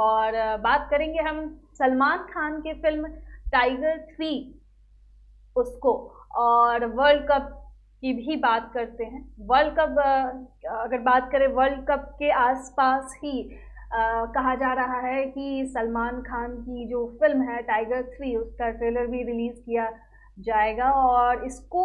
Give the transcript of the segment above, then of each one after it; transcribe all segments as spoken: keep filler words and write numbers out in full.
और बात करेंगे हम सलमान खान की फिल्म टाइगर थ्री उसको, और वर्ल्ड कप की भी बात करते हैं। वर्ल्ड कप अगर बात करें, वर्ल्ड कप के आसपास ही आ, कहा जा रहा है कि सलमान खान की जो फिल्म है टाइगर थ्री उसका ट्रेलर भी रिलीज किया जाएगा, और इसको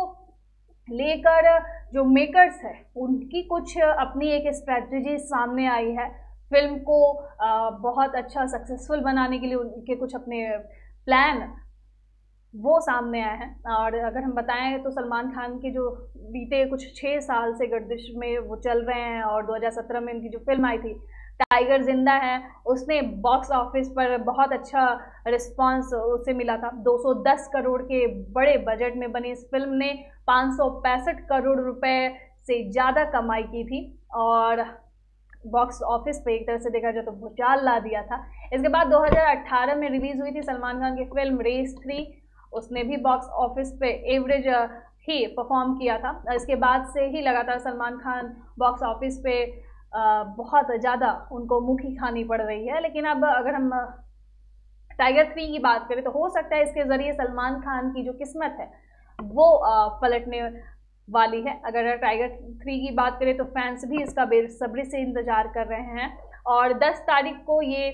लेकर जो मेकर्स है उनकी कुछ अपनी एक स्ट्रेटजी सामने आई है। फिल्म को आ, बहुत अच्छा सक्सेसफुल बनाने के लिए उनके कुछ अपने प्लान वो सामने आए हैं। और अगर हम बताएं तो सलमान खान के जो बीते कुछ छः साल से गर्दिश में वो चल रहे हैं, और दो हज़ार सत्रह में उनकी जो फिल्म आई थी टाइगर जिंदा है, उसने बॉक्स ऑफिस पर बहुत अच्छा रिस्पांस उसे मिला था। दो सौ दस करोड़ के बड़े बजट में बनी इस फिल्म ने पाँच सौ पैंसठ करोड़ रुपए से ज़्यादा कमाई की थी, और बॉक्स ऑफिस पे एक तरह से देखा जाए तो भूचाल ला दिया था। इसके बाद दो हज़ार अठारह में रिलीज हुई थी सलमान खान की फिल्म रेस थ्री, उसने भी बॉक्स ऑफिस पे एवरेज ही परफॉर्म किया था। इसके बाद से ही लगातार सलमान खान बॉक्स ऑफिस पे बहुत ज़्यादा उनको मुखी खानी पड़ रही है। लेकिन अब अगर हम टाइगर थ्री की बात करें तो हो सकता है इसके ज़रिए सलमान खान की जो किस्मत है वो पलटने वाली है। अगर टाइगर थ्री की बात करें तो फैंस भी इसका बेसब्री से इंतज़ार कर रहे हैं, और दस तारीख को ये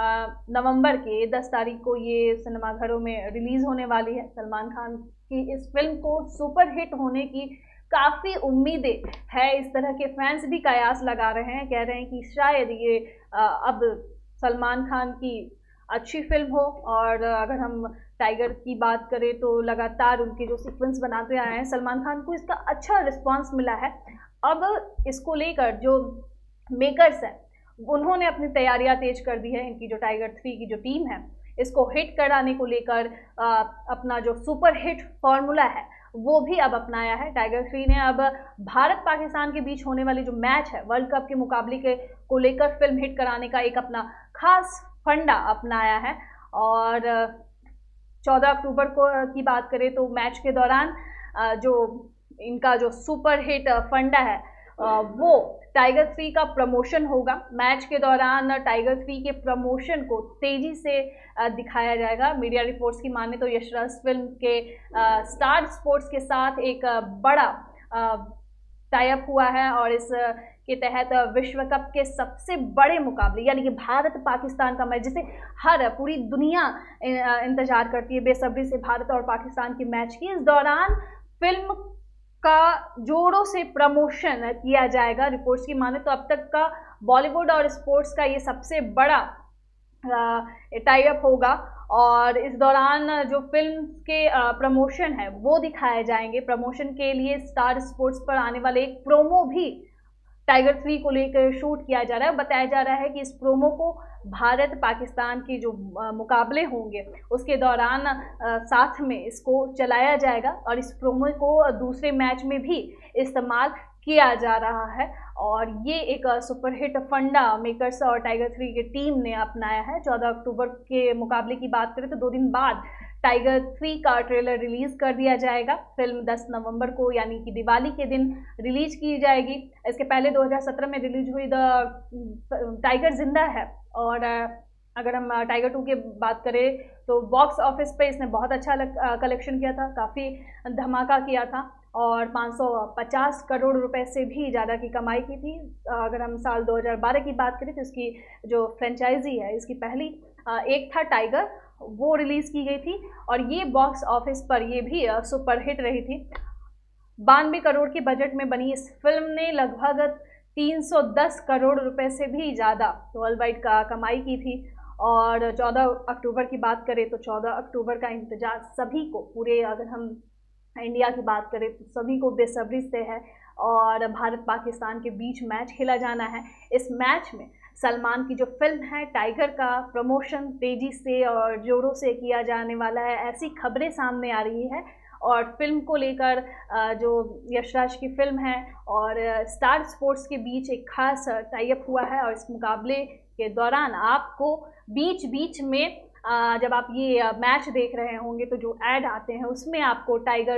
नवंबर के दस तारीख को ये सिनेमाघरों में रिलीज़ होने वाली है। सलमान खान की इस फिल्म को सुपर हिट होने की काफ़ी उम्मीदें है। इस तरह के फैंस भी कयास लगा रहे हैं, कह रहे हैं कि शायद ये अब सलमान खान की अच्छी फिल्म हो। और अगर हम टाइगर की बात करें तो लगातार उनके जो सीक्वेंस बनाते आए हैं सलमान खान को, इसका अच्छा रिस्पांस मिला है। अब इसको लेकर जो मेकर्स हैं उन्होंने अपनी तैयारियां तेज कर दी है। इनकी जो टाइगर थ्री की जो टीम है इसको हिट कराने को लेकर अपना जो सुपर हिट फॉर्मूला है वो भी अब अपनाया है। टाइगर थ्री ने अब भारत पाकिस्तान के बीच होने वाली जो मैच है वर्ल्ड कप के मुकाबले के को लेकर फिल्म हिट कराने का एक अपना खास फंडा अपनाया है। और चौदह अक्टूबर को की बात करें तो मैच के दौरान जो इनका जो सुपर हिट फंडा है वो टाइगर थ्री का प्रमोशन होगा। मैच के दौरान टाइगर थ्री के प्रमोशन को तेजी से दिखाया जाएगा। मीडिया रिपोर्ट्स की माने तो यशराज फिल्म के स्टार स्पोर्ट्स के साथ एक बड़ा टाई अप हुआ है, और इस के तहत विश्व कप के सबसे बड़े मुकाबले यानी कि भारत पाकिस्तान का मैच, जिसे हर पूरी दुनिया इंतजार करती है बेसब्री से भारत और पाकिस्तान के मैच की, इस दौरान फिल्म का जोरों से प्रमोशन किया जाएगा। रिपोर्ट्स की माने तो अब तक का बॉलीवुड और स्पोर्ट्स का ये सबसे बड़ा टाई अप होगा, और इस दौरान जो फिल्म के प्रमोशन है वो दिखाए जाएंगे। प्रमोशन के लिए स्टार स्पोर्ट्स पर आने वाले एक प्रोमो भी टाइगर थ्री को लेकर शूट किया जा रहा है। बताया जा रहा है कि इस प्रोमो को भारत पाकिस्तान के जो मुकाबले होंगे उसके दौरान साथ में इसको चलाया जाएगा, और इस प्रोमो को दूसरे मैच में भी इस्तेमाल किया जा रहा है। और ये एक सुपरहिट फंडा मेकर्स और टाइगर थ्री की टीम ने अपनाया है। चौदह अक्टूबर के मुकाबले की बात करें तो दो दिन बाद टाइगर थ्री का ट्रेलर रिलीज कर दिया जाएगा। फिल्म दस नवंबर को यानी कि दिवाली के दिन रिलीज की जाएगी। इसके पहले दो हज़ार सत्रह में रिलीज हुई द टाइगर जिंदा है, और अगर हम टाइगर टू की बात करें तो बॉक्स ऑफिस पे इसने बहुत अच्छा कलेक्शन किया था, काफ़ी धमाका किया था, और पाँच सौ पचास करोड़ रुपए से भी ज़्यादा की कमाई की थी। अगर हम साल दो हज़ार बारह की बात करें तो इसकी जो फ्रेंचाइजी है इसकी पहली एक था टाइगर, वो रिलीज़ की गई थी, और ये बॉक्स ऑफिस पर ये भी सुपर हिट रही थी। बानवे करोड़ के बजट में बनी इस फिल्म ने लगभग तीन सौ दस करोड़ रुपए से भी ज़्यादा वर्ल्ड वाइड का कमाई की थी। और चौदह अक्टूबर की बात करें तो चौदह अक्टूबर का इंतजार सभी को, पूरे अगर हम इंडिया की बात करें तो सभी को बेसब्री से है, और भारत पाकिस्तान के बीच मैच खेला जाना है। इस मैच में सलमान की जो फिल्म है टाइगर का प्रमोशन तेज़ी से और जोरों से किया जाने वाला है, ऐसी खबरें सामने आ रही है। और फिल्म को लेकर जो यशराज की फिल्म है और स्टार स्पोर्ट्स के बीच एक खास टाई अप हुआ है, और इस मुकाबले के दौरान आपको बीच बीच में जब आप ये मैच देख रहे होंगे तो जो ऐड आते हैं उसमें आपको टाइगर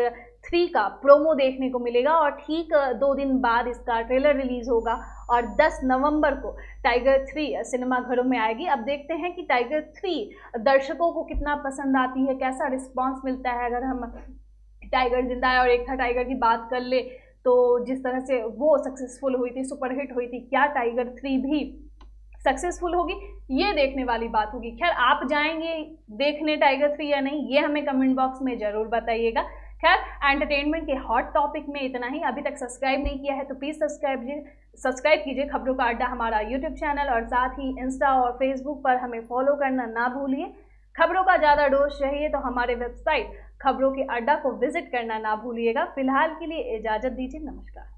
थ्री का प्रोमो देखने को मिलेगा और ठीक दो दिन बाद इसका ट्रेलर रिलीज होगा और दस नवंबर को टाइगर थ्री सिनेमा घरों में आएगी। अब देखते हैं कि टाइगर थ्री दर्शकों को कितना पसंद आती है, कैसा रिस्पांस मिलता है। अगर हम टाइगर जिंदा है और एक था टाइगर की बात कर ले तो जिस तरह से वो सक्सेसफुल हुई थी, सुपरहिट हुई थी, क्या टाइगर थ्री भी सक्सेसफुल होगी, ये देखने वाली बात होगी। खैर आप जाएंगे देखने टाइगर थ्री या नहीं, ये हमें कमेंट बॉक्स में जरूर बताइएगा। खैर एंटरटेनमेंट के हॉट टॉपिक में इतना ही। अभी तक सब्सक्राइब नहीं किया है तो प्लीज़ सब्सक्राइब सब्सक्राइब कीजिए खबरों का अड्डा हमारा यूट्यूब चैनल, और साथ ही इंस्टा और फेसबुक पर हमें फॉलो करना ना भूलिए। खबरों का ज़्यादा डोज चाहिए तो हमारे वेबसाइट खबरों के अड्डा को विजिट करना ना भूलिएगा। फिलहाल के लिए इजाज़त दीजिए, नमस्कार।